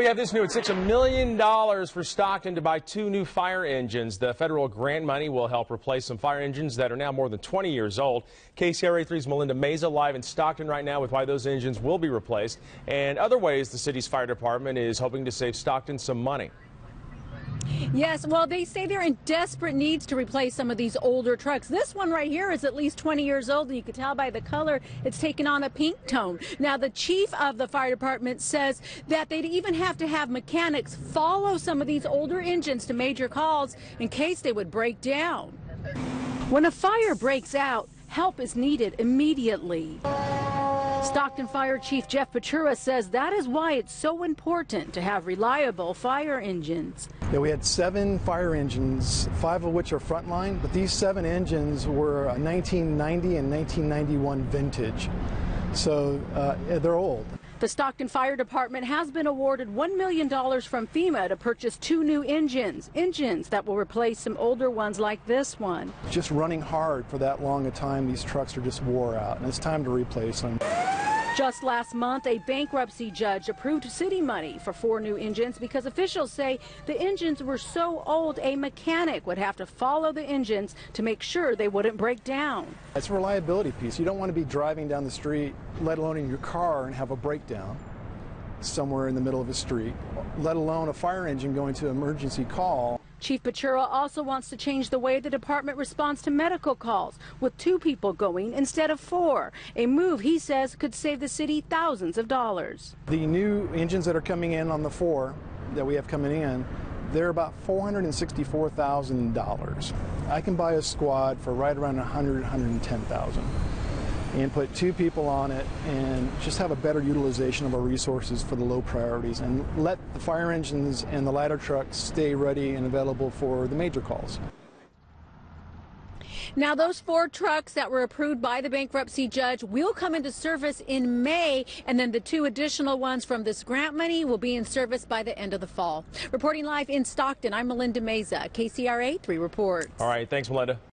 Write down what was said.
have this new. It's $1 million for Stockton to buy 2 new fire engines. The federal grant money will help replace some fire engines that are now more than 20 years old. KCRA 3's Melinda Meza live in Stockton right now with why those engines will be replaced and other ways the city's fire department is hoping to save Stockton some money. Yes, well, they say they're in desperate needs to replace some of these older trucks. This one right here is at least 20 years old, and you can tell by the color it's taken on a pink tone. Now, the chief of the fire department says that they'd even have to have mechanics follow some of these older engines to major calls in case they would break down. When a fire breaks out, help is needed immediately. Stockton Fire Chief Jeff Pachura says that is why it's so important to have reliable fire engines. Yeah, we had 7 fire engines, 5 of which are frontline, but these 7 engines were 1990 and 1991 vintage, so they're old. The Stockton Fire Department has been awarded $1 million from FEMA to purchase 2 new engines that will replace some older ones like this one. Just running hard for that long a time, these trucks are just wore out, and it's time to replace them. Just last month, a bankruptcy judge approved city money for 4 new engines because officials say the engines were so old a mechanic would have to follow the engines to make sure they wouldn't break down. It's a reliability piece. You don't want to be driving down the street, let alone in your car, and have a breakdown somewhere in the middle of a street, let alone a fire engine going to emergency call. Chief Pachura also wants to change the way the department responds to medical calls, with 2 people going instead of 4. A move he says could save the city thousands of dollars. The new engines that are coming in on the 4 that we have coming in, they're about $464,000. I can buy a squad for right around $110,000 and put 2 people on it and just have a better utilization of our resources for the low priorities and let the fire engines and the ladder trucks stay ready and available for the major calls. Now, those 4 trucks that were approved by the bankruptcy judge will come into service in May, and then the 2 additional ones from this grant money will be in service by the end of the fall. Reporting live in Stockton, I'm Melinda Meza, KCRA 3 reports. All right, thanks, Melinda.